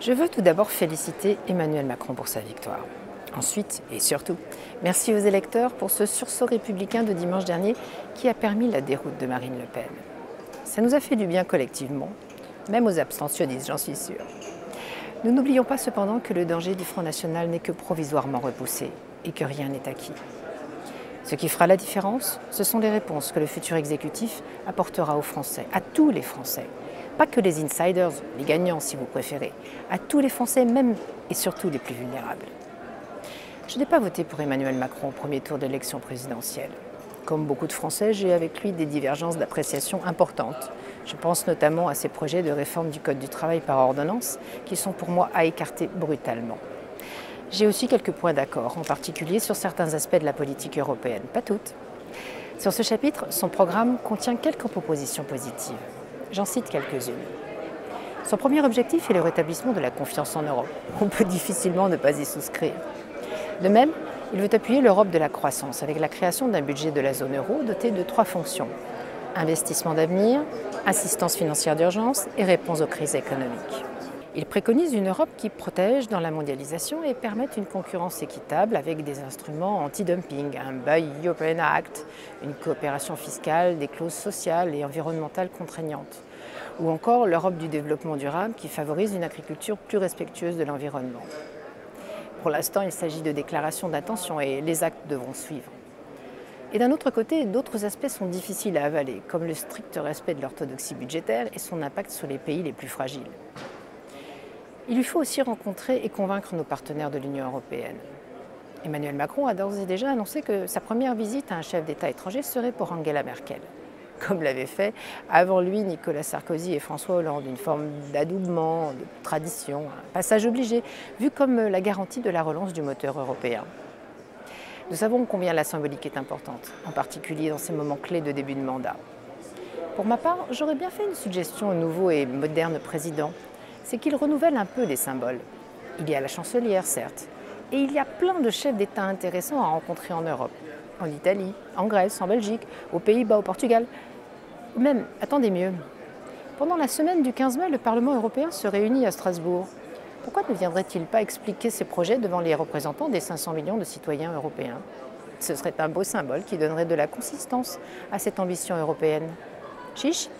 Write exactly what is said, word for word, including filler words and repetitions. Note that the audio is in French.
Je veux tout d'abord féliciter Emmanuel Macron pour sa victoire. Ensuite, et surtout, merci aux électeurs pour ce sursaut républicain de dimanche dernier qui a permis la déroute de Marine Le Pen. Ça nous a fait du bien collectivement, même aux abstentionnistes, j'en suis sûre. Nous n'oublions pas cependant que le danger du Front National n'est que provisoirement repoussé et que rien n'est acquis. Ce qui fera la différence, ce sont les réponses que le futur exécutif apportera aux Français, à tous les Français. Pas que les insiders, les gagnants si vous préférez, à tous les Français, même et surtout les plus vulnérables. Je n'ai pas voté pour Emmanuel Macron au premier tour de l'élection présidentielle. Comme beaucoup de Français, j'ai avec lui des divergences d'appréciation importantes. Je pense notamment à ses projets de réforme du Code du travail par ordonnance, qui sont pour moi à écarter brutalement. J'ai aussi quelques points d'accord, en particulier sur certains aspects de la politique européenne, pas toutes. Sur ce chapitre, son programme contient quelques propositions positives. J'en cite quelques-unes. Son premier objectif est le rétablissement de la confiance en Europe. On peut difficilement ne pas y souscrire. De même, il veut appuyer l'Europe de la croissance avec la création d'un budget de la zone euro doté de trois fonctions. Investissement d'avenir, assistance financière d'urgence et réponse aux crises économiques. Il préconise une Europe qui protège dans la mondialisation et permette une concurrence équitable avec des instruments anti-dumping, un Buy European Act, une coopération fiscale, des clauses sociales et environnementales contraignantes, ou encore l'Europe du développement durable qui favorise une agriculture plus respectueuse de l'environnement. Pour l'instant, il s'agit de déclarations d'intention et les actes devront suivre. Et d'un autre côté, d'autres aspects sont difficiles à avaler, comme le strict respect de l'orthodoxie budgétaire et son impact sur les pays les plus fragiles. Il lui faut aussi rencontrer et convaincre nos partenaires de l'Union européenne. Emmanuel Macron a d'ores et déjà annoncé que sa première visite à un chef d'État étranger serait pour Angela Merkel, comme l'avaient fait avant lui Nicolas Sarkozy et François Hollande, une forme d'adoubement, de tradition, un passage obligé, vu comme la garantie de la relance du moteur européen. Nous savons combien la symbolique est importante, en particulier dans ces moments clés de début de mandat. Pour ma part, j'aurais bien fait une suggestion au nouveau et moderne président, c'est qu'il renouvelle un peu les symboles. Il y a la chancelière, certes, et il y a plein de chefs d'État intéressants à rencontrer en Europe, en Italie, en Grèce, en Belgique, aux Pays-Bas, au Portugal. Même, attendez mieux, pendant la semaine du quinze mai, le Parlement européen se réunit à Strasbourg. Pourquoi ne viendrait-il pas expliquer ses projets devant les représentants des cinq cents millions de citoyens européens? Ce serait un beau symbole qui donnerait de la consistance à cette ambition européenne. Chiche!